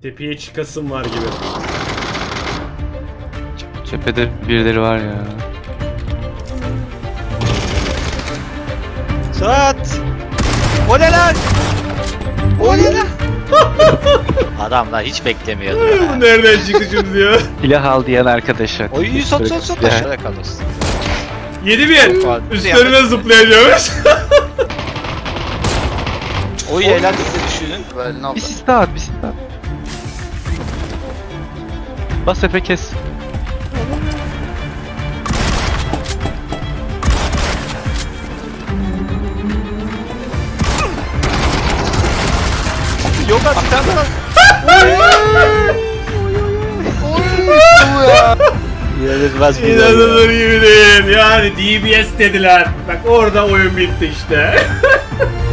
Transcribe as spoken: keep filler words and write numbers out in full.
Tepeye çıkasım var gibi. Cephede birileri var ya. Saat! O ne lan? O ne lan? Adamlar hiç beklemiyordu ya. Bu nereden çıktı şimdi diyor. Silah al diyen arkadaşa. Oy sat sat sat aşağıda kalırsın. yedi bir. Üstlerine zıplayacağız. Oy helal bize düşünün. Böyle ne Bir sis daha at, bir sis daha at. Bas Efe kes. Yok at bir tane daha. İnanılmaz bir İnanılır gibi değil. Yani D B S dediler. Bak orada oyun bitti işte.